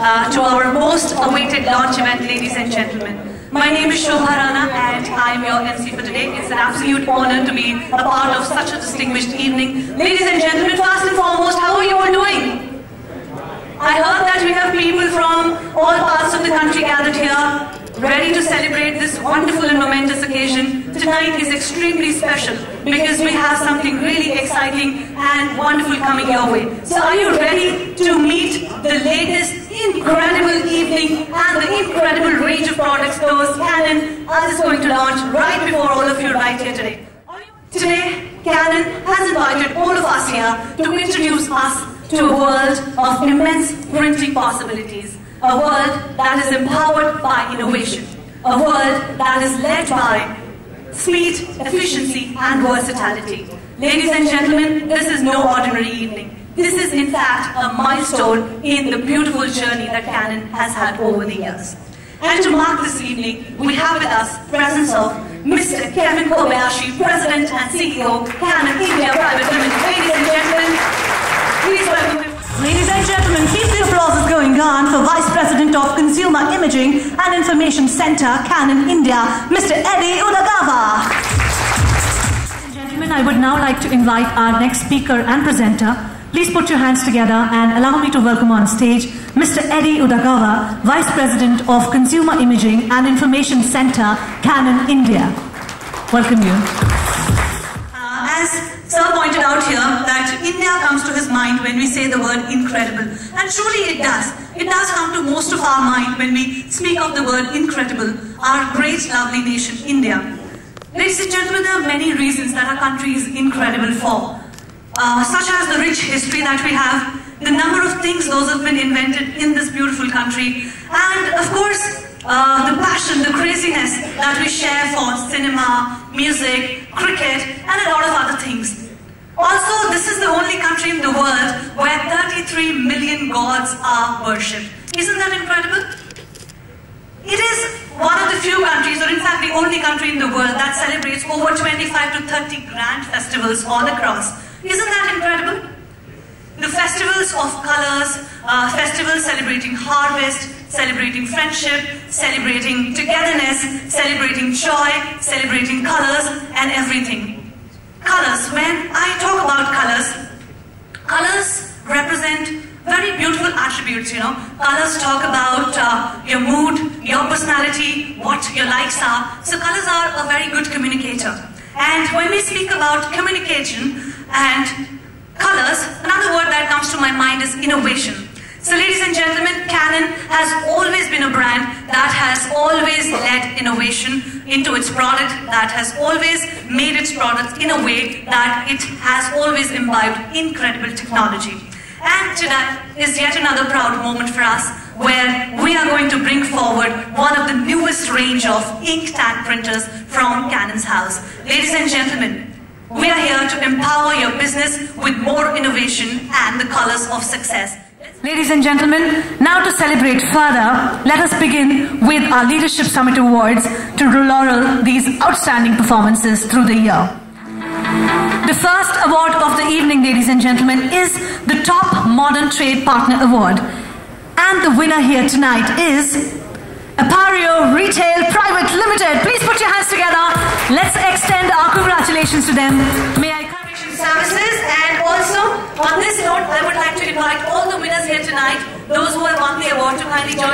to our most awaited launch event, ladies and gentlemen. My name is Shobha Rana and I am your MC for today. It's an absolute honor to be a part of such a distinguished evening. Ladies and gentlemen, first and foremost, how are you all doing? I heard that we have people from all parts of the country gathered here, ready to celebrate this wonderful and momentous occasion. Tonight is extremely special because we have something really exciting and wonderful coming your way. So are you ready to meet the latest incredible evening and the incredible range of products those Canon is going to launch right before all of you right here today? Today, Canon has invited all of us here to introduce us to a world of immense printing possibilities, a world that is empowered by innovation, a world that is led by speed, efficiency, and versatility. Ladies and gentlemen, this is no ordinary evening. This is in fact a milestone in the beautiful journey that Canon has had over the years. And to mark this evening, we have with us the presence of Mr. Kevin Kobayashi, President and CEO, Canon India Private Limited. Ladies and gentlemen, please welcome him. Ladies and gentlemen, keep the applause going on for Vice President of Consumer Imaging and Information Center, Canon India, Mr. Eddie Udagava. Ladies and gentlemen, I would now like to invite our next speaker and presenter. Please put your hands together and allow me to welcome on stage Mr. Eddie Udagava, Vice President of Consumer Imaging and Information Center, Canon India. Welcome you. As Sir pointed out here, that India comes to his mind when we say the word incredible. And truly it does. It does come to most of our mind when we speak of the word incredible, our great lovely nation, India. Ladies and gentlemen, there are many reasons that our country is incredible for. Such as the rich history that we have, the number of things those have been invented in this beautiful country, and of course, the passion, the craziness that we share for cinema, music, cricket, and a lot of other things. Also, this is the only country in the world where 33 million gods are worshipped. Isn't that incredible? It is one of the few countries, or in fact the only country in the world that celebrates over 25 to 30 grand festivals all across. Isn't that incredible? The festivals of colors, festivals celebrating harvest, celebrating friendship, celebrating togetherness, celebrating joy, celebrating colors and everything. Colors, when I talk about colors, colors represent very beautiful attributes, you know. Colors talk about your mood, your personality, what your likes are. So colors are a very good communicator. And when we speak about communication and colors, another word that comes to my mind is innovation. So ladies and gentlemen, Canon has always been a brand that has always led innovation into its product, that has always made its products in a way that it has always imbibed incredible technology. And tonight is yet another proud moment for us where we are going to bring forward one of the newest range of ink tank printers from Canon's house. Ladies and gentlemen, we are here to empower your business with more innovation and the colors of success. Ladies and gentlemen, now to celebrate further, let us begin with our Leadership Summit Awards to laurel these outstanding performances through the year. The first award of the evening, ladies and gentlemen, is the Top Modern Trade Partner Award. And the winner here tonight is Appareo Retail Private Limited. Please put your hands together. Let's extend our congratulations to them. May I services, and also on this note I would like to invite all the winners here tonight, those who have won the award, to kindly join